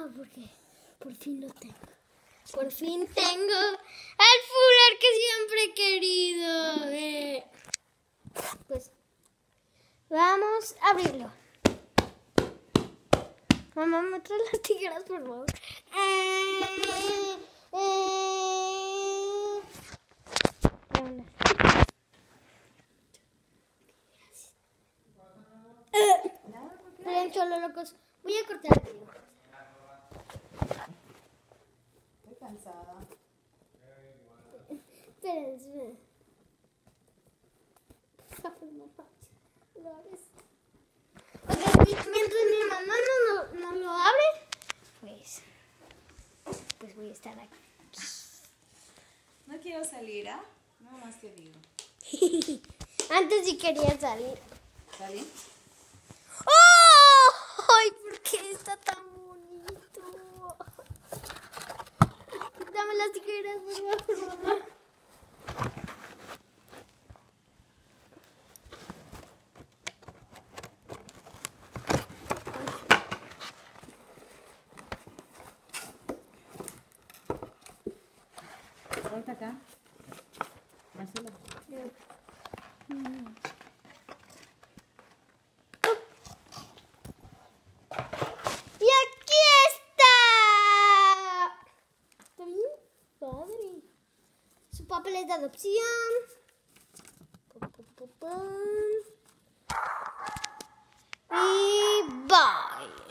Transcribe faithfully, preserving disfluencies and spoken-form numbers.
Ah, porque por fin lo tengo. Por fin tengo el fular que siempre he querido. Eh. Pues vamos a abrirlo. Mamá, ¿me traes las tijeras, por favor? Eh, eh. Miren, cholo locos. Voy a cortar aquí. Estoy cansada. Espérense. Okay, mientras mi mamá no, no, no lo abre, pues, pues voy a estar aquí. No quiero salir, ¿ah? ¿eh? No más te digo. Antes sí quería salir. ¿Salí? ¡Oh! ¡Ay, por qué está tan bonito! Dame las tijeras, por favor, mamá. Ahorita acá. Marcela. ¡Y aquí está! ¿Está bien? Padre. Su papel es de adopción. Pa, pa, pa, pa.